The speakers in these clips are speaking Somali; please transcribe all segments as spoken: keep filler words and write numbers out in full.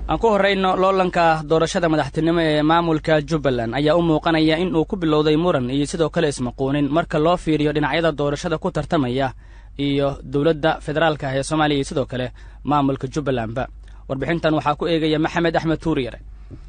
aan ku horeyno loolanka doorashada madaxtinimo ee maamulka Jubbaland ayaa u muuqanaya in uu ku bilowday muran iyo sidoo kale ismaquunin marka loo fiiriyo dhinacyada doorashada ku tartamaya iyo dawladda federaalka ee Soomaaliya sidoo kale maamulka Jubbalandba. warbixintan waxaa ku eegaya Maxamed Axmed Tuuriyare.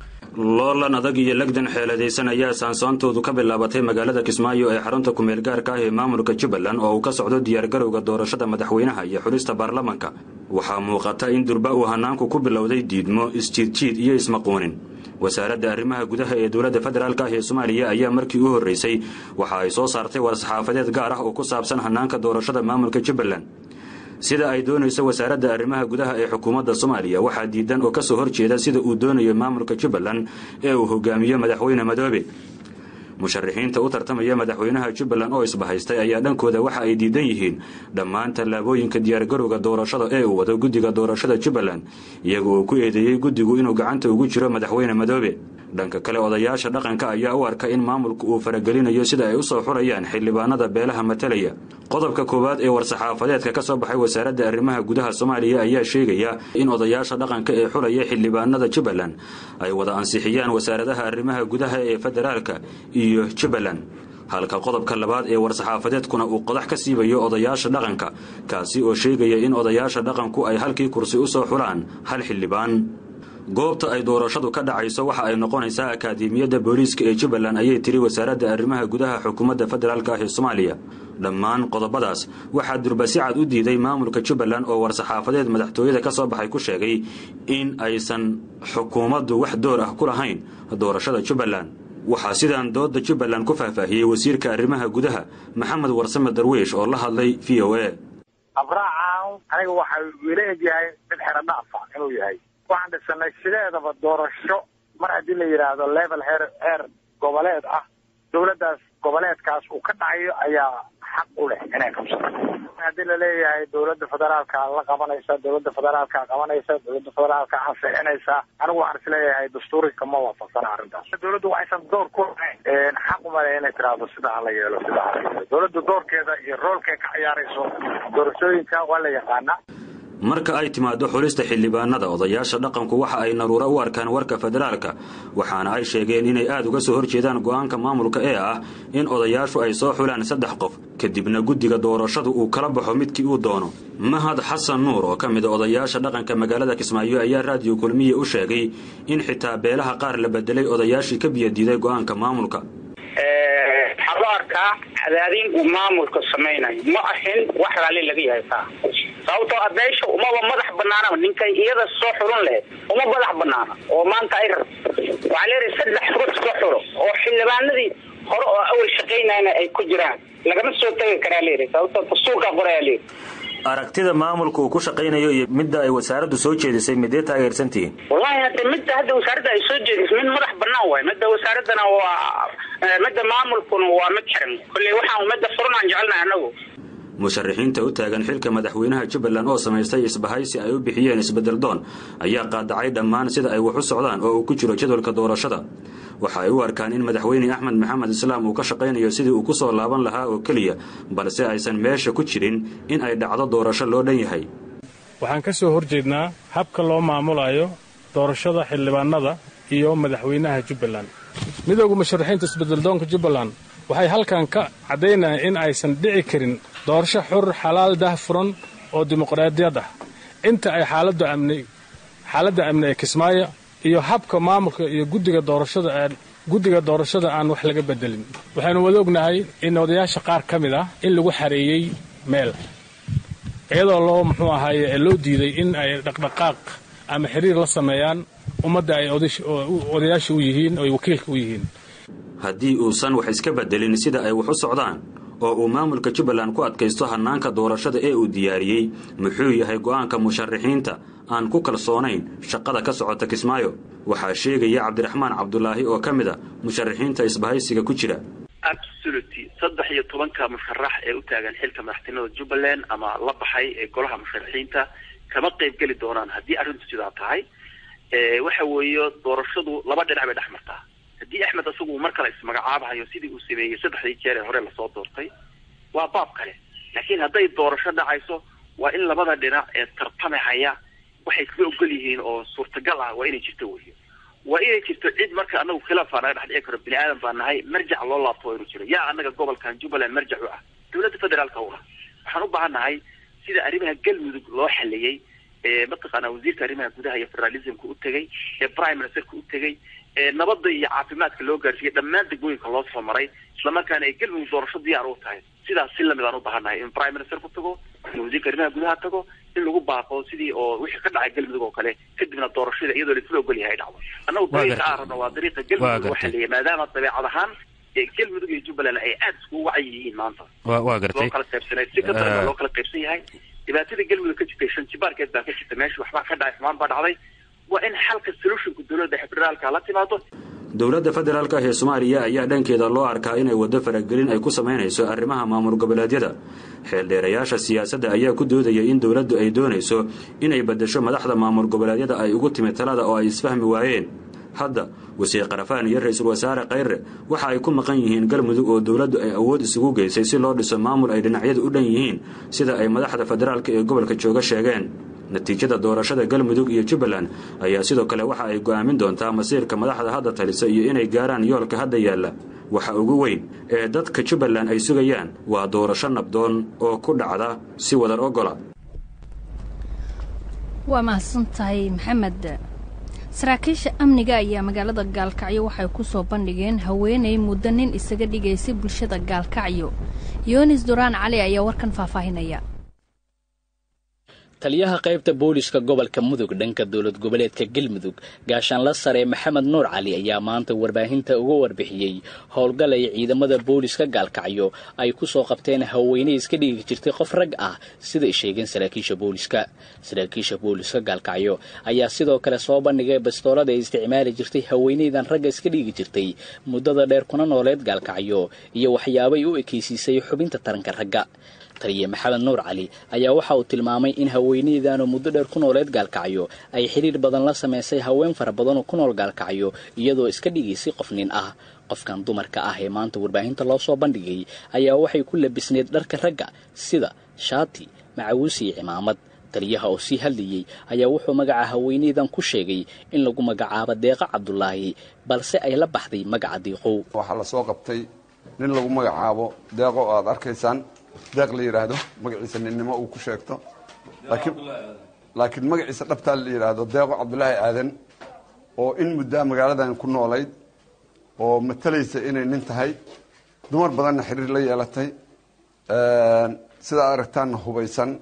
loolan adag iyo lagdan xeeladaysan ayaa saansoontoodu ka bilaabatay magaalada Kismaayo ee xarunta ku meel gaarka ah ee maamulka Jubbaland oo uu ka socdo diyaar garowga doorashada madaxweynaha iyo xulista baarlamaanka. waxaa muuqata in durba uu hanaanku ku bilowday diidmo, isjiidjiid iyo ismaquunin. wasaaradda arrimaha gudaha ee dawladda federaalka ah ee Soomaaliya ayaa markii u horeysay waxa ay soo saartay war-saxaafadeed gaar ah oo ku saabsan hanaanka doorashada maamulka Jubbaland. sida ay doonayso wasaaradda arrimaha gudaha ee xukuumadda Soomaaliya waxaa diidan oo ka soo horjeeda sida uu doonayo maamulka Jubbaland ee uu hogaamiyo madaxweyne Madoobe. musharaxiinta u tartamaya madaxweynaha Jubbaland oo isbahaystay ayaa dhankooda waxa ay diidan yihiin dhammaan tallaabooyinka diyaar garowga doorashada ee uu wado guddiga doorashada Jubbaland iyaga oo ku eedeeyay guddigu inuu gacanta ugu jiro madaxweyne Madoobe. dhanka kale odayaasha dhaqanka ayaa u arka in maamulku uu faragelinayo sida ay u soo xurayaan xildhibaanada beelaha matalaya. qodobka koowaad ee war-saxaafadeedka ka soo baxay wasaaradda arrimaha gudaha Soomaaliya ayaa sheegaya in odayaasha dhaqanka ee xulaya xildhibaanada Jubbaland ay wada ansixiyaan wasaaradaha arrimaha gudaha ee federaalka iyo Jubbaland. halka qodobka labaad ee war-saxaafadeedkuna uu qodax ka siibayo odayaasha dhaqanka kaasi oo sheegaya in odayaasha dhaqanku ay halkii kursi u soo xulaan hal xildhibaan. goobta ay doorashadu ka dhacayso waxa ay noqonaysaa akaademiyadda booliiska ee Jubbaland ayay tiri wasaaradda arrimaha gudaha xukuumadda federaalka ah ee Soomaaliya. dhammaan qodobadaas waxaa durba si cad u diiday maamulka Jubbaland oo war-saxaafadeed madaxtooyada ka soo baxay ku sheegay in aysan xukuumaddu wax door ah ku lahayn doorashada Jubbaland. waxaa sidaan dooda Jubbaland ku faahfaahiyey wasiirka arrimaha gudaha Maxamed Warsame Darwiish oo la hadlay V O A. abraacan aniga waxa uu leeyahay mid xeran dhaaf inuu yahay waxaan dhisanay sideedaba doorasho mar haddii la yidhaahdo level heer heer goboleed ah dawladdaas goboleedkaas uu ka dhacayo ayaa xaq u leh inay qabsato. haddii la leeyahay dawladda federaalka la qabanaysa dawladda federaalka qabanaysa dawladda federaalka ansixinaysa anigu waxaan isleeyahay dastuurka ma waafaqsana arrintaas. dawladdu waxaysan door ku lahayn xaq uma leh inay tiraahdo sida la yeelo sida la yeelo. dawladdu doorkeeda iyo roolkeeda ka ciyaarayso doorashooyinka waa la yaqaanaa. marka ay timaado xulista xildhibaanada odayaasha dhaqanku waxa ay naruura u arkaan warka federaalka waxaana ay sheegeen inay aad uga soo horjeedaan go'aanka maamulka ee ah in odayaashu ay soo xulaan saddex qof kadibna guddiga doorashadu uu kala baxo midkii uu doono. mahad xasan nuur oo ka mid ah odayaasha dhaqanka magaalada Kismaayo ayaa raadiyo kulmiye u sheegay in xitaa beelaha qaar la bedelay odayaashii ka biyadiiday go'aanka maamulka. xabaarka cadaadin uu maamulka sameeyay ma ahin wax raali laga yahay sababtoo ah beesha uma madax banaana ninkay iyada soo xurun leh uma madax banaana oo maanta ay waxa leeyahay saddex xubin soo xuro oo xildhibaanadii hore oo awal shaqeynayna ay ku jiraan lagama soo tagi karaa leeyahay sababtoo suuqa qoraale aragtida maamulku uu ku shaqeynayo iyo midda ay wasaaraddu soo jeedisay midee taageersantiin. wallahi hadda midda hadda wasaaradda ay soo jeedisay mid madax banaan way midda wasaaradana waa midda maamulkuna waa mid xiran kulli waxaan midda furnaan jecelnahay anagu. musharaxiinta u taagan xilka madaxweynaha Jubbaland oo sameystay isbahaysi ay u bixiyeen isbedel doon ayaa qaadacay dhammaan sida ay wax u socdaan oo uu ku jiro jadwalka doorashada. waxa ay u arkaan in madaxweyne Axmed Maxamed Islaam uu ka shaqeynayo sidii uu ku soo laaban lahaa oo kaliya balse aysan meesha ku jirin in ay dhacdo doorasho loo dhan yahay. waxaan ka soo horjeednaa habka loo maamulayo doorashada xildhibaanada iyo madaxweynaha Jubbaland. midowga musharaxiinta isbedel doonka Jubbaland waxay halkan ka cadeynayaan in aysan dhici karin doorasho xur xalaal daahfuran oo dimuqraadiyad ah inta ay xaaladda amni xaaladda amni ee Kismaayo iyo habka maamulka iyo guddiga doorashada aan guddiga doorashada aan wax laga bedelin. waxaanu wada ognahay in odayaasha qaar ka mid ah in lagu xareeyay meel iyadoo loo muxuu ahaayay loo diiday in ay dhaqdhaqaaq ama xiriir la sameeyaan ummadda ay odayaasha u yihiin oo wakiilka u yihiin. haddii uusan wax iska bedelin sida ay wax u socdaan oo uu maamulka Jubbaland ku adkaysto hanaanka doorashada ee uu diyaariyay muxuu yahay go'aanka musharaxiinta aan ku kalsoonayn shaqada ka socota Kismaayo. waxaa sheegaya Cabdiraxmaan Cabdullaahi oo ka mid ah musharaxiinta isbahaysiga ku jira. absolutely saddex iyo tobanka musharax ee u taagan xilka madaxtinimada Jubbaland ama la baxay ee golaha musharaxiinta kama qayb gali doonaan haddii arrintu sidaa tahay. ee waxa weeyo doorashadu laba dhinac bay dhaxmartaa. haddii Axmed asagu mar kale ismagacaabayo sidii uu sameeyay saddexdii jeer ee hore la soo doortay waa baab kale laakiin hadday doorasho dhacayso waa in labada dhinac ee tartamaya waxay isla ogol yihiin oo suurtagal ah waa inay jirto weeye waa inay jirto cid marka anagu khilaaf aan naga dhex dhici karo bini aadan baan nahay marjac loo laabto waa inuu jiro yaa anaga gobolkan Jubbaland marjac u ah dowladda federaalka u ah waxaan u baahannahay sida arrimaha galmudug loo xaliyay ee mataqaana wasiirka arrimaha gudaha iyo federalismka u tagay ee prime ministerka u tagay ee nabadda iyo caafimaadka loo gaarsiiyay dhammaan degmooyinka loo soo maray isla markaana ay galmudug doorasho diyaar u tahay sidaas si lamid aan u baahannahay in prime minister ku tago in wasiirka arrimaha gudaha tago in lagu baaqo sidii oo wixii ka dhacay galmudug oo kale kadibna doorashada iyadoo la isla ogol yahay dhacdo annagu dariiqa aarna waa dariiqa galmudug waxa leeyahay maadaama dabeecad ahaan galmudug iyo Jubbaland ay aad isku wacyi yihiin maanta waa gartay loo kala qaybsanay si ka daran loo kala qaybsan yahay dhibaatada galmudug ka jirtay shan jibaarkeed baa ka jirtay meesha waxba ka dhacay xumaan baa dhacday waa in xalka solutionka dowladda federaalka la timaado dowladda federaalka ee Soomaaliya ayaa dhankeeda loo arkaa inay wado faragelin ay ku sameynayso arrimaha maamul goboleedyada xeeldheerayaasha siyaasadda ayaa ku doodaya in dowladdu ay doonayso inay bedesho madaxda maamul goboleedyada ay ugu timid talada oo ay isfahmi waayeen hadda wasiir qarafaan iyo ra'iisul wasaare Khayre waxa ay ku maqan yihiin galmudug oo dowladdu ay awood isugu geysay si loo dhiso maamul ay dhinacyadu u dhan yihiin sida ay madaxda federaalka ee gobolka jooga sheegeen natiijada doorashada galmudug iyo Jubbaland ayaa sidoo kale waxa ay go'aamin doontaa masiirka madaxda hadda talisa iyo inay gaaraan yoolka hadda yaala waxa ugu weyn ee dadka Jubbaland ay sugayaan waa doorasho nabdoon oo ku dhacda si wadar ogola waa mahadsantahay maxamed saraakiisha amniga ayaa magaalada Gaalkacyo waxay ku soo bandhigeen haweeney muddo nin isaga dhigaysay bulshada Gaalkacyo Yoonis Duraan Cali ayaa warkan faahfaahinaya taliyaha qaybta booliska gobolka mudug dhanka dowlad goboleedka galmudug gaashaan la sare maxamed nuur cali ayaa maanta warbaahinta uga warbixiyay howlgal ay ciidamada booliska Gaalkacyo ay ku soo qabteen haweeney iska dhigi jirtay qof rag ah sida ay sheegeen saraakiisha booliska saraakiisha booliska Gaalkacyo ayaa sidoo kale soo bandhigay bastoolada ay isticmaali jirtay haweeneydan rag iska dhigi jirtay muddada dheer kuna nooleed Gaalkacyo iyo waxyaabo ay u ekeysiisay xubinta taranka ragga taliye maxamed nuur cali ayaa waxa uu tilmaamay in haweeneydan muddo dheer ku nooleed Gaalkacyo ay xiriir badan la sameysay haween fara badan oo ku nool Gaalkacyo iyadoo iska dhigaysay qof nin ah qofkan dumarka ah ee maanta warbaahinta loo soo bandhigay ayaa waxay ku labisneed dharka ragga sida shaati macawuus iyo cimaamad taliyaha oo si hadlayay ayaa wuxuu magaca haweeneydan ku sheegay in lagu magacaabo Deeqa Cabdullaahi balse ay la baxday magaca Deeqo waxa la soo qabtay nin lagu magacaabo Deeqo oo aad arkaysaan deeq la yiraahdo magaciisa ninimo uu ku sheegto laakiin laakiin magaciisa dhabta la yiraahdo Deeqo Cabdullaahi Aadan oo in muddo magaaladan ku noolayd oo matalaysa inay nin tahay dumar badan xiriir la yeelatay ee sida aragtaan hubaysan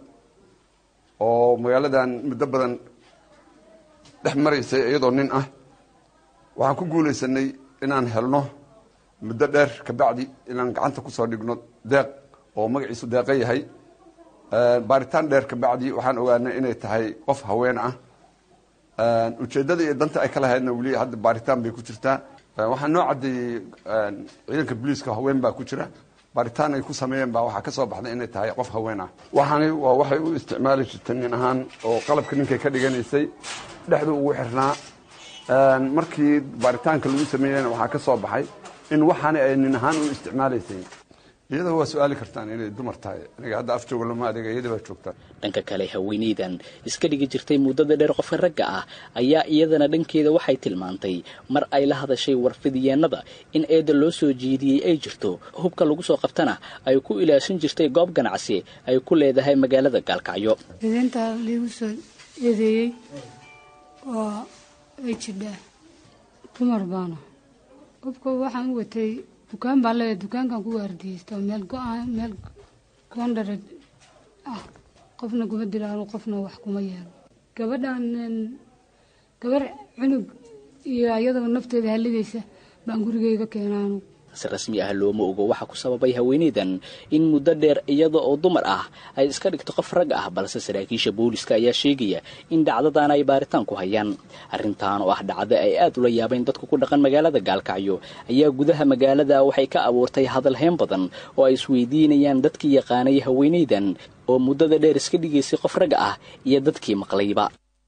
oo magaaladan muddo badan dhex maraysay iyadoo nin ah waxaan ku guuleysanay inaan helno muddo dheer ka bacdi inaan gacanta ku soo dhigno deeq oo magaciisu Deeqa yahay ee baaritaan dheer ka bacdi waxaan ogaanay inay tahay qof haween ah ee ujeedada iyo danta ay kala haydna wali hadda baaritaan bay ku jirtaa waxaan noo cadeeyay ciidanka booliska haween baa ku jira baaritaan ay ku sameeyeen baa waxa ka soo baxday inay tahay qof haween ah waxaan waa waxay u isticmaali jirtay nin ahaan oo qalabka ninkay ka dhiganaysay dhexdu ugu xirnaa ee markii baaritaanka lagu sameeyeen waxa ka soo baxay in waxaan ay nin ahaan u isticmaalaysay iyada waa su'aali kartaan inay dumar tahay aniga hadda af joogo lama adeega iyada waa joogtaa dhanka kale haweeneydan iska dhigi jirtay muddada dheer qof rag ah ayaa iyadana dhankeeda waxay tilmaantay mar ay la hadashay warfidiyeenada in eeda loo soo jeediyay ay jirto hubka lagu soo qabtana ay ku ilaasin jirtay goob ganacsi ay ku leedahay magaalada Gaalkacyo idinta lagu soo eedeeyay oo ay jidha dumar baana hubka waxaan u watay dukaan baa leeyahay dukaankan ku waardiyeysto meel go'aan meel koondhar ah qofna kuma dilaan qofna wax kuma yeelo gabadhan gabar cunug iyo iyadoo nafteeda haligaysa baan gurigeyga keenaano si rasmi ah looma ogo waxa ku sababay haweeneydan in muddo dheer iyada oo dumar ah ay iska dhigto qof rag ah balse saraakiisha booliska ayaa sheegaya in dhacdadan ay baaritaan ku hayaan arrintan oo ah dhacdo ay aad ula yaabeen dadku ku dhaqan magaalada Gaalkacyo ayaa gudaha magaalada waxay ka abuurtay hadal heen badan oo ay isweydiinayaan dadkii yaqaanay haweeneydan oo muddada dheer iska dhigaysay qof rag ah iyo dadkii maqlayba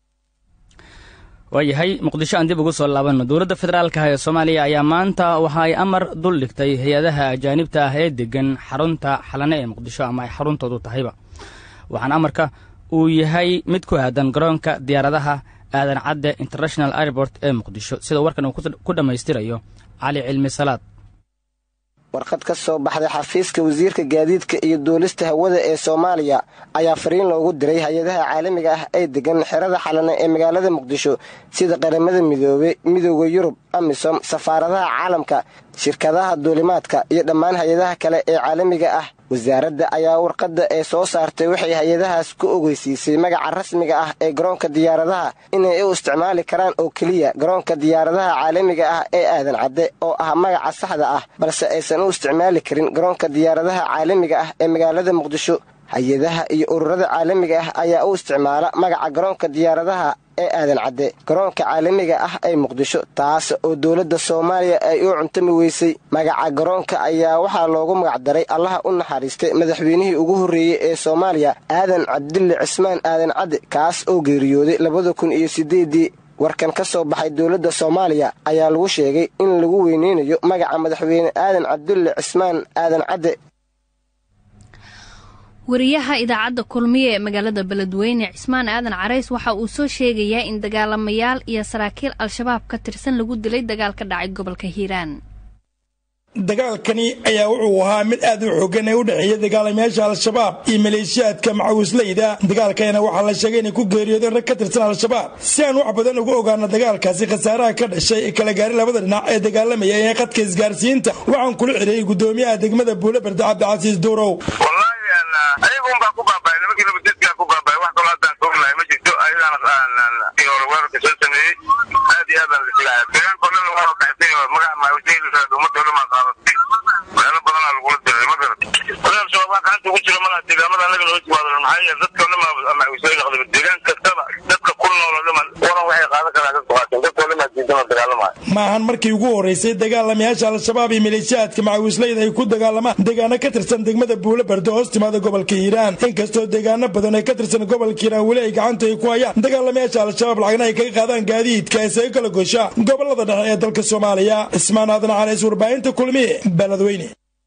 waayahay muqdisho aan dib ugu soo laabano dowladda federaalka ee Soomaaliya ayaa maanta waxa ay amar dul dhigtay hay'adaha ajaanibta ah ee degan xarunta xalane ee muqdisho ama ay xaruntoodu tahayba waxaan amarka uu yahay mid ku aadan garoonka diyaaradaha aadan cadde international airport ee muqdisho sida warkan uu ku dhammaystirayo cali cilmi salaad. warqad ka soo baxday xafiiska wasiirka gaadiidka iyo duulista hawada ee Soomaaliya ayaa fariin loogu diray hay'adaha caalamiga ah ee degan xerada xalana ee magaalada Muqdisho sida qaramada midoobay midowga Yurub amisom safaaradaha caalamka shirkadaha duulimaadka iyo dhammaan hay'adaha kale ee caalamiga ah. wasaaradda ayaa warqadda ee soo saartay waxay hay'adahaas ku ogeysiisay magaca rasmiga ah ee garoonka diyaaradaha inay u isticmaali karaan oo kaliya garoonka diyaaradaha caalamiga ah ee aadan cadde oo ah magaca saxda ah balse aysan u isticmaali karin garoonka diyaaradaha caalamiga ah ee magaalada Muqdisho. hay'adaha iyo ururada caalamiga ah ayaa u isticmaala magaca garoonka diyaaradaha ee aadan cadde garoonka caalamiga ah ee Muqdisho taas oo dawladda Soomaaliya ay u cuntami weysay. magaca garoonka ayaa waxaa loogu magac daray allaha u naxariistay madaxweynihii ugu horreeyay ee Soomaaliya aadan cabdulle cismaan aadan cadde kaas oo geeriyooday labada kun iyo siddeedii. warkan ka soo baxay dawladda Soomaaliya ayaa lagu sheegay in lagu weyneynayo magaca madaxweyne aadan cabdulle cismaan aadan cadde. wariyaha idaacadda kulmiye ee magaalada beledweyne Cismaan Aadan Carays waxa uu soo sheegayaa in dagaalamayaal iyo saraakiil al-shabaab ka tirsan lagu dilay dagaal ka dhacay gobolka Hiiraan. dagaalkani ayaa wuxuu ahaa mid aad u xooggan ee u dhaxeeya dagaalamayaasha al-shabaab iyo maleeshiyaadka macawisleyda. dagaalkayna waxaa la sheegay inay ku geeriyoodeen rag ka tirsan al-shabaab. si aan wax badan uga ogaano dagaalkaasi khasaaraha ka dhashay ee kala gaaray labada dhinac ee dagaalamaya ee qadka isgaarsiinta waxaan kula xiriiriyay gudoomiyaha degmada Buulaberde Cabdicasiis Duurow. ayagun baa ku baabay nimankii nabadgedka ku baabay wax kaloo haddaan soonahay ma jirto ayadana iyo weerarka soo sameeyey aad iyo aad aan lasilahay deegaanka oo dhan waa kaxtay oo magaca maawjeelisa ummadda oo dhan maa qaadatay meelo badanaa lagula diray ma garat walaal shabaab gacanta ugu jiro malaha deegaamada annaga loo jiwaado maxaa yeele dadka oo dhan maa macawisay noqday deegaan kastaba dadka ku nool oo dhan waran waxay qaadan karaan dadku qaateen dadka oo dhan maa diidana dagaalamaya. maahan markii ugu horeysay dagaalamayaasha al-shabaab iyo maleeshiyaadka macawisleyda ay ku dagaalamaan deegaano ka tirsan degmada Buulaberde hoos timaada gobolka Hiiraan. inkastoo deegaano badan ay ka tirsan gobolka Hiiraan weli ay gacanta ay ku hayaan dagaalamayaasha al-shabaab lacagna ay kaga qaadaan gaadiidka ay isaga kala goosha gobolada dhexe ee dalka Soomaaliya. Cismaan Aadan Carays, warbaahinta kulmiye, Beledweyne.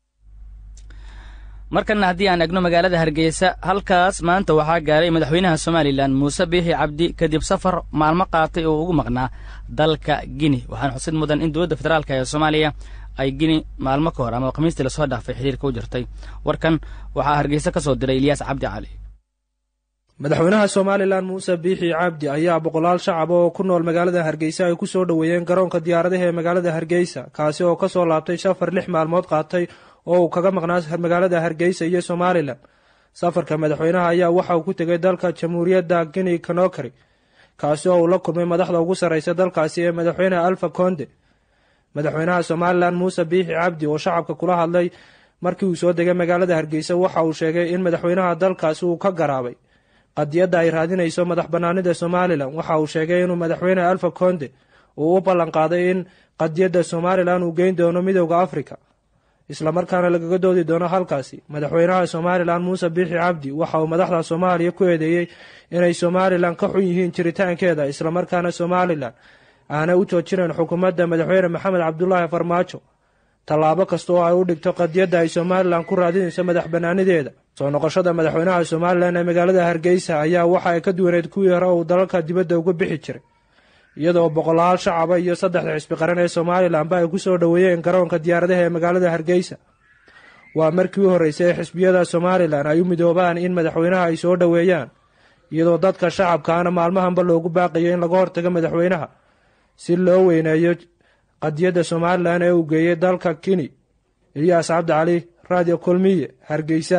markana haddii aan egno magaalada Hargeysa halkaas maanta waxaa gaaray madaxweynaha Soomaaliland Muuse Biixi Cabdi kadib safar maalmo qaatay oo ugu maqnaa dalka Guinea. waxaan xusid mudan in dowladda federaalka ee Soomaaliya ay Guinea maalmo ka hor ama khamiistii la soo dhaafay xiriirka u jirtay. warkan waxaa Hargeysa ka soo diray Ilyas Cabdi Cali. madaxweynaha Soomaaliland Muuse Biixi Cabdi ayaa boqolaal shacab oo ku nool magaalada Hargeysa ay ku soo dhaweeyeen garoonka diyaaradaha ee magaalada Hargeysa kaasi oo ka soo laabtay safar lix maalmood qaatay oo uu kaga maqnaa magaalada Hargeysa iyo Soomaaliland. safarka madaxweynaha ayaa waxa uu ku tagay dalka Jamhuuriyadda Guinea Conakry kaasi oo uu la kulmay madaxda ugu sareysa dalkaasi ee madaxweynaha Alpha Conde. madaxweynaha Soomaaliland Muuse Biixi Cabdi oo shacabka kula hadlay markii uu soo degay magaalada Hargeysa waxa uu sheegay in madaxweynaha dalkaasi uu ka garaabay qadiyadda ay raadinayso madax banaanida Soomaaliland. waxa uu sheegay inuu madaxweynaha Alpha Conde uu u ballan qaaday in qadiyadda Soomaaliland uu geyn doono midowga Afrika isla markaana lagaga doodi doono halkaasi. madaxweynaha Soomaaliland Muuse Biixi Cabdi waxa uu madaxda Soomaaliya ku eedeeyay inay Soomaaliland ka xun yihiin jiritaankeeda isla markaana Soomaaliland aanay u joojineen xukuumadda madaxweyne Maxamed Cabdullaahi Farmaajo tallaabo kasta oo ay u dhigto qadiyadda ay Soomaaliland ku raadinayso madax banaanideeda. soo noqoshada madaxweynaha Soomaaliland ee magaalada Hargeysa ayaa waxa ay ka duwaneed kuwii hore uu dalalka dibadda uga bixi jiray iyadoo boqolaal shacaba iyo saddexda xisbi qaran ee Soomaaliland ba ay ku soo dhaweeyeen garoonka diyaaradaha ee magaalada Hargeysa. waa markii u horeysay ee xisbiyada Soomaaliland ay u midoobaan in madaxweynaha ay soo dhaweeyaan iyadoo dadka shacabkaana maalmahanba loogu baaqayo in laga hortago madaxweynaha si loo weyneeyo qadiyadda Soomaaliland ee uu geeyay dalka Guinea. Ilyas Cabdi Cali, Radio Kulmiye, Hargeysa.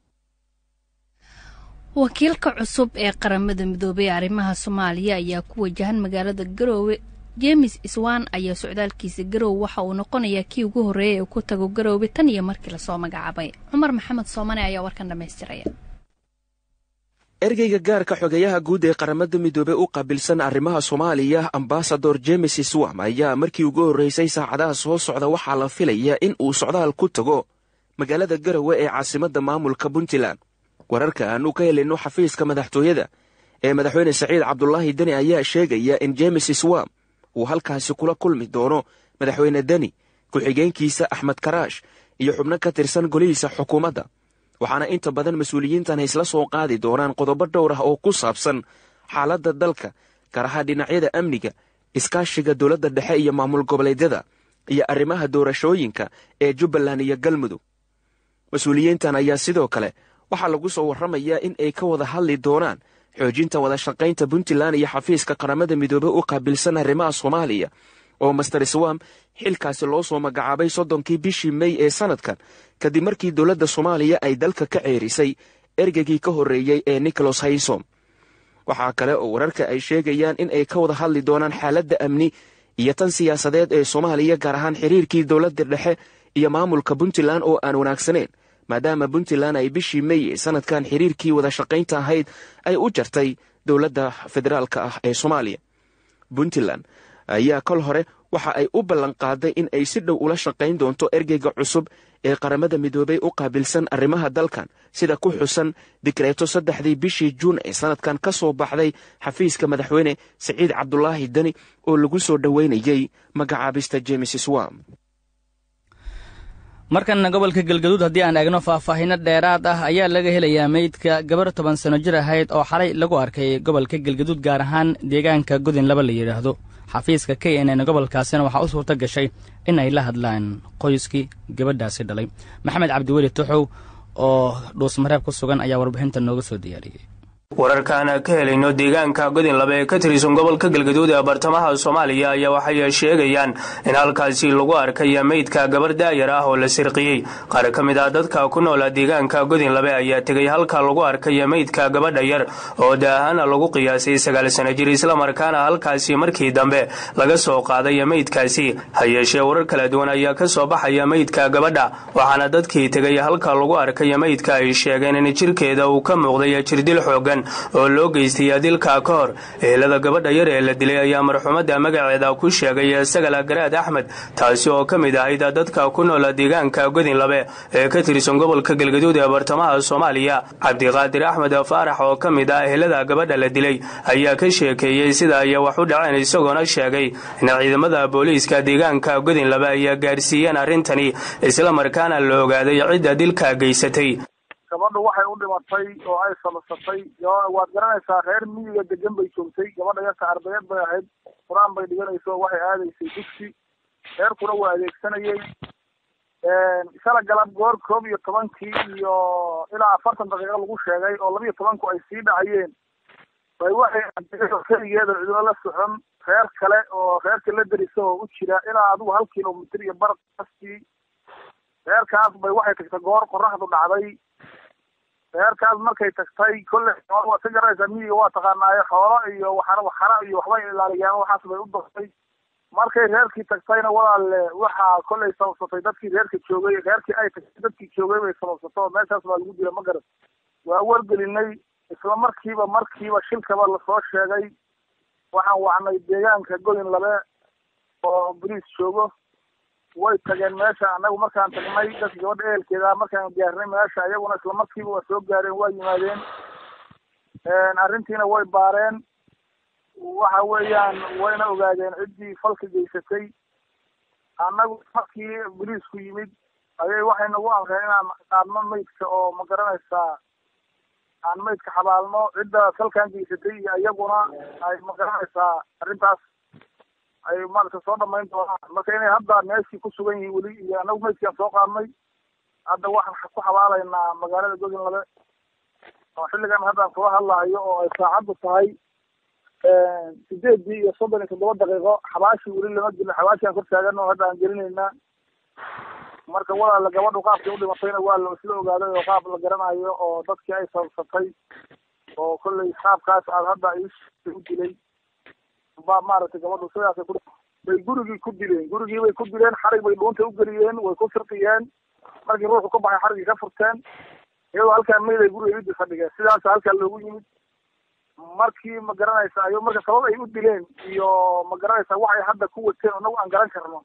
wakiilka cusub ee qaramada midoobay ee arrimaha Soomaaliya ayaa ku wajahan magaalada Garowe. James Iswan ayaa socdaalkiisa Garowe waxa uu noqonayaa kii ugu horeeyay ee ku tago Garowe tan iyo markii la soo magacaabay. Cumar Maxamed Soomane ayaa warkan dhameystiraya. ergeyga gaarka xogeyaha guud ee qaramada midoobay u qaabilsan arrimaha Soomaaliya Ambassador James Iswan ayaa markii ugu horeysay saacadaha soo socda waxaa la filayaa in uu socdaal ku tago magaalada Garowe ee caasimadda maamulka Puntland. wararka aanu ka helino xafiiska madaxtooyada ee madaxweyne Saciid Cabdullaahi Dani ayaa sheegaya in James Iswan uu halkaasi kula kulmi doono madaxweyne Dani ku-xigeenkiisa Axmed Karaash iyo xubno ka tirsan golihiisa xukuumadda. waxaana inta badan mas-uuliyiintan isla soo qaadi doonaan qodobo dhowr ah oo ku saabsan xaaladda dalka gaar ahaan dhinacyada amniga iskaashiga dowladda dhexe iyo maamul goboleedyada iyo arrimaha doorashooyinka ee jubbaland iyo galmudug mas-uuliyiintan ayaa sidoo kale waxaa lagu soo warramayaa in ay ka wada hadli doonaan xoojinta wada shaqaynta puntland iyo xafiiska qaramada midoobey u qaabilsan arrimaha soomaaliya oo master swam xilkaasi loo soo magacaabay soddonkii bishii mey ee sanadkan kadib markii dowladda soomaaliya ay dalka ka ceerisay ergeygii ka horreeyey ee nicholas haysom waxaa kale oo wararka ay sheegayaan in ay ka wada hadli doonaan xaaladda amni iyo tan siyaasadeed ee soomaaliya gaar ahaan xiriirkii dowladda dhexe iyo maamulka puntland oo aan wanaagsaneyn maadaama puntland ay bishii mey ee sanadkan xiriirkii wada shaqaynta ahayd ay u jartay dowladda federaalka ah ee soomaaliya puntland ayaa kol hore waxa ay u ballan qaaday in ay si dhow ula shaqayn doonto ergeyga cusub ee qaramada midoobey u qaabilsan arrimaha dalkan sida ku xusan dikreeto saddexdii bishii juun ee sanadkan ka soo baxday xafiiska madaxweyne siciid cabdulaahi deni oo lagu soo dhoweynayey magacaabista james swam markanna gobolka galgaduud haddii aan eegno faahfaahinno dheeraad ah ayaa laga helayaa meydka gabar toban sano jir ahayd oo xalay lagu arkay gobolka galgaduud gaar ahaan deegaanka godin laba la yidhaahdo xafiiska k n n gobolkaasina waxaa u suurto gashay in ay la hadlaan qoyskii gabadhaasi dhalay maxamed cabdiweli tuxow oo dhuusmareeb ku sugan ayaa warbixinta nooga soo diyaariyey wararkaan ka helayno deegaanka godin laba ee ka tirsan gobolka galgaduud ee bartamaha soomaaliya ayaa waxay sheegayaan in halkaasi lagu arkay meydka gabar daayar ah oo la sirqiyey qaar ka mid ah dadka ku nool deegaanka godin laba ayaa tegay halka lagu arkay meydka gabadha yar oo daahana lagu qiyaasay sagaal sano jir isla markaana halkaasi markii dambe laga soo qaaday meydkaasi hayeeshee warar kala duwan ayaa ka soo baxaya meydka gabadha waxaana dadkii tegay halka lagu arkay meydka ay sheegeen in jirkeeda uu ka muuqday jirdil xoogan oo loo geystay dilka ka hor ehelada gabadha yar ee la dilay ayaa marxuumada magaceeda ku sheegay Sagala Garaad Axmed taasi oo ka mid ahayd dadka ku nool deegaanka godin laba ee ka tirsan gobolka galgaduud ee bartamaha Soomaaliya Cabdiqaadir Axmed Faarax oo ka mid ah ehelada gabadha la dilay ayaa ka sheekeeyay sida ay wax u dhaceen isagoona sheegay in ciidamada booliiska deegaanka godin laba ay gaarsiiyeen arintani isla markaana la ogaaday cidda dilka geysatay gabadhu waxay u dhimatay oo ay salasatay waad garanaysaa reer miyiga degan bay joogtay gabadha yarta ardayad bay ahayd qur-aan bay dhiganayso waxay aadaysay dugsi reerkuna waa adeegsanayay shala galab goor koob iyo tobankii iyo ilaa afartan daqiiqo lagu sheegay oo labiyo tobanku ay sii dhacayeen bay waxay keligeeda cidlo la socon reer kale oo reerka la derisa oo u jira ilaa adigu hal kilomitir iyo bar kastii reerkaas bay waxay tagtay goor qoraxdu dhacday reerkaas markay tagtay kolle waa ka garanaysaa miyiga waa taqaanaayo xoolo iyo waxana waxara iyo waxbay ilaaliyaan waxaas bay u doortay markay reerkii tagtayna walaalle waxaa kolley sababsatay dadkii reerka joogay reerkii ay tagtay dadkii joogay bay sababsato oo meeshaas baa lagu dila ma garan waa wargelinay isla markiiba markiiba shilkaba lasoo sheegay waxaan wacnay deegaanka godin labe oo bariis joogo way tageen meesha anagu markaan tagnay dadka gabadha ehelkeeda markaan gaarnay meesha ayaguna isla markiiba waa soo gaareen waa yimaadeen arrintiina way baareen waxa weeyaan wayna ogaadeen ciddii falka geysatay annagu markii boliisku yimid ayay waxay nagu amreen inaan qaadno maydka oo ma garanaysaa aan maydka xabaalno cidda falkan geysatay iyo iyaguna ay ma garanaysaa arrintaas ay maaragta soo dhamayn doonaan marka inay hadda meeshii ku sugan yihiin weli iyo anagu meydkiaan soo qaadnay hadda waxaan ku xabaalaynaa magaalada godin labe oo xilligan haddaan kula hadlahayo oo ay saacaddu tahay sideedii iyo soddon iyo toddoba daqiiqo xabaashii weli lama gelin xabaashiaan kor taagan oo hadda aan gelinaynaa marka walaala gabadhu qaabkii u dhimatayna waa la isla ogaaday oo qaab la garanayo oo dadkii ay sababsatay oo kolley qaabkaas aad hadda u dilay baa maaragtay gabadhu sidaasay ku bay gurigii ku dileen gurigii bay ku dileen xarig bay dhuunta u geliyeen way ku firqiyeen markii ruuxu ka baxay xarigii ka furteen iyadoo halkaan meyd ay guriga idii fadhigeen sidaas halkaa loogu yimid markii ma garanaysa ayo marka sabab ay u dileen iyo ma garanaysa waxay hadda ku wateen anagu aan garan karno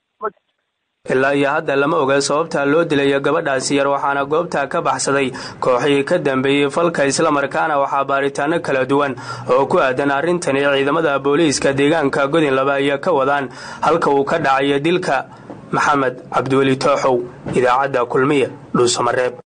ilaa iyo hadda lama oga sababta loo dilayo gabadhaasi yar waxaana goobta ka baxsaday kooxii ka dambeeyey falka islamarkaana waxaa baaritaano kala duwan oo ku aadan arrintani ciidamada booliiska deegaanka godin laba ayaa ka wadaan halka uu ka dhacayo dilka maxamed cabdiweli tooxow idaacadda kulmiye dhuusamareeb